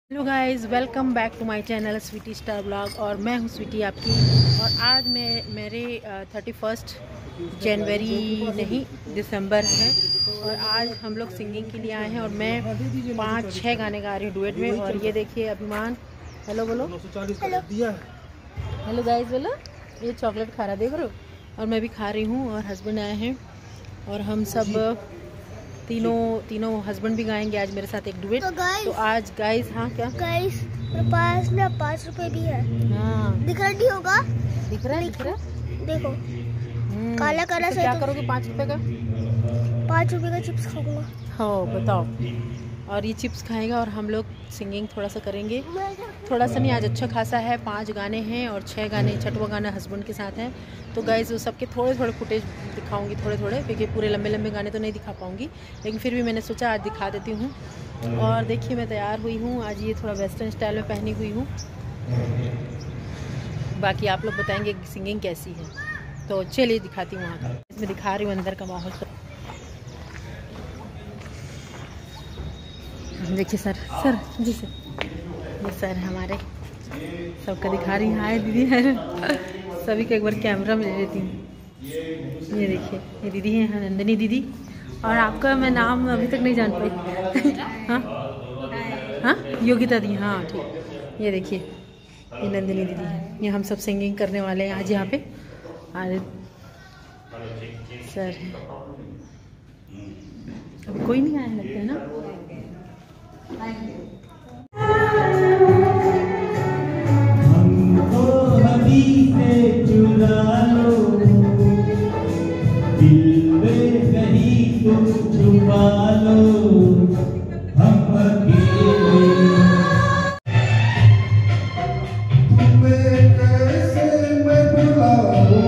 Hello guys, welcome back to my channel Sweety Star blog. और मैं हूं स्वीटी आपकी। और आज मेरे 31 जनवरी नहीं दिसंबर है। और आज हम लोग सिंगिंग के लिए आए हैं और मैं 5-6 गाने गा रही हूँ डुएट में। और ये देखिए अभिमान, हेलो बोलो। हेलो गाइस बोलो। ये चॉकलेट खा रहा देख रहे हो। और मैं भी खा रही हूँ और हस्बैंड आए हैं और हम सब तीनों हस्बैंड भी गाएंगे आज मेरे साथ एक डुएट। तो आज गाइस, हाँ क्या गाइस, मेरे पास ना 5 रुपए भी है। हाँ दिख रहा नहीं होगा? दिख रहा है देखो काला काला तो क्या करोगे 5 रुपए का? 5 रुपए का चिप्स खाऊंगा। हाँ बताओ। और ये चिप्स खाएगा और हम लोग सिंगिंग थोड़ा सा करेंगे। थोड़ा सा नहीं, आज अच्छा खासा है। 5 गाने हैं और 6 गाने, 6वां गाना हस्बैंड के साथ है। तो गाइस वो सबके थोड़े थोड़े फुटेज दिखाऊंगी, थोड़े थोड़े, क्योंकि पूरे लंबे लंबे गाने तो नहीं दिखा पाऊंगी, लेकिन फिर भी मैंने सोचा आज दिखा देती हूँ। और देखिए मैं तैयार हुई हूँ आज, ये थोड़ा वेस्टर्न स्टाइल में पहनी हुई हूँ। बाकी आप लोग बताएंगे कि सिंगिंग कैसी है। तो चलिए दिखाती हूँ वहाँ का। इसमें दिखा रही हूँ अंदर का माहौल। देखिए सर जी सर, ये सर हमारे सबका दिखा रही हूँ। हाय दीदी है। सभी को एक बार कैमरा में ले लेती हूँ। ये देखिए ये दीदी है नंदिनी दीदी। और आपका मैं नाम अभी तक नहीं जान पाई। हाँ हाँ योगिता दी, हाँ ठीक। ये देखिए ये नंदिनी दीदी है। ये हम सब सिंगिंग करने वाले हैं आज यहाँ पे। आज सर है, अभी कोई नहीं आया लगता है ना। हमको अभी से चुरा लो, दिल में कहीं तुम छुपा लो, हम अकेले तुम्हें कैसे मैं भुलाऊं।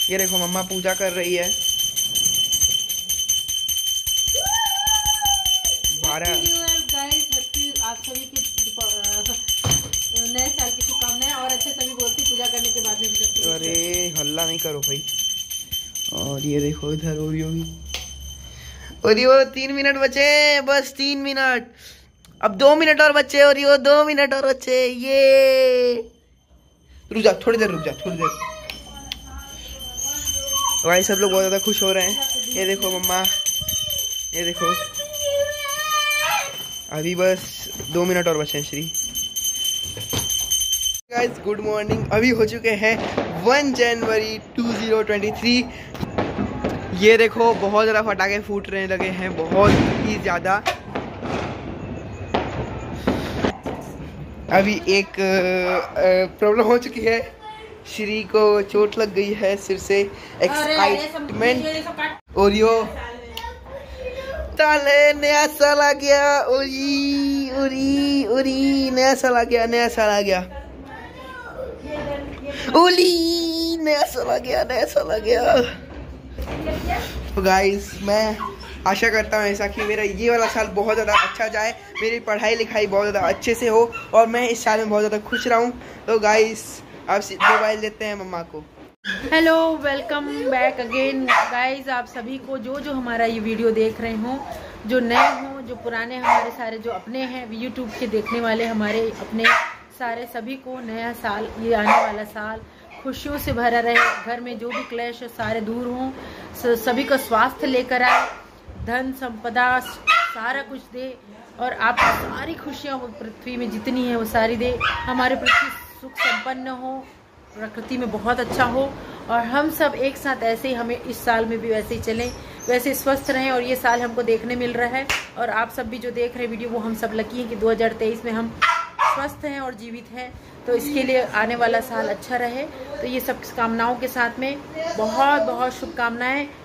ये देखो मम्मा पूजा कर रही है। 12 आप सभी की नए साल की शुभकामनाएं और अच्छे सभी बोलती पूजा करने के बाद में। अरे हल्ला नहीं करो भाई। और ये देखो इधर ओरियो भी। ओरियो 3 मिनट बचे, बस 3 मिनट, अब 2 मिनट और बचे। ओरियो 2 मिनट और बचे। ये रुक जा, थोड़ी देर रुक जा, थोड़ी देर। भाई सब लोग बहुत ज्यादा खुश हो रहे हैं। ये देखो मम्मा, ये देखो अभी बस 2 मिनट और बचे हैं। श्री गाइस गुड मॉर्निंग। अभी हो चुके हैं 1 जनवरी 2023। ये देखो बहुत ज़्यादा पटाखे फूटने लगे हैं, बहुत ही ज़्यादा। अभी एक प्रॉब्लम हो चुकी है, श्री को चोट लग गई है सिर से। एक्साइटमेंट ओरियो ताले नया साल आ गया। ओरी ओरी ओरी नया साल आ गया, नया साल आ गया। ओली नया साल आ गया, नया साल आ गया। तो गाइस मैं आशा करता हूँ ऐसा कि मेरा ये वाला साल बहुत ज़्यादा अच्छा जाए, मेरी पढ़ाई लिखाई बहुत ज़्यादा अच्छे से हो और मैं इस साल में बहुत ज़्यादा खुश रहूँ। तो गाइस आप मोबाइल देते हैं मम्मा को। Hello, welcome back again guys. आप सभी को जो हमारा ये वीडियो देख रहे हों, जो नए हों, जो पुराने, हमारे सारे जो अपने हैं यूट्यूब के देखने वाले हमारे अपने सारे, सभी को नया साल, ये आने वाला साल खुशियों से भरा रहे। घर में जो भी क्लेश सारे दूर हों, सभी को स्वास्थ्य लेकर आए, धन संपदा सारा कुछ दे और आप सारी खुशियाँ पृथ्वी में जितनी है वो सारी दे। हमारे पृथ्वी सुख संपन्न हो, प्रकृति में बहुत अच्छा हो और हम सब एक साथ ऐसे ही, हमें इस साल में भी वैसे ही चलें, वैसे स्वस्थ रहें। और ये साल हमको देखने मिल रहा है और आप सब भी जो देख रहे हैं वीडियो, वो हम सब लकी हैं कि 2023 में हम स्वस्थ हैं और जीवित हैं। तो इसके लिए आने वाला साल अच्छा रहे। तो ये सब कामनाओं के साथ में बहुत बहुत शुभकामनाएं।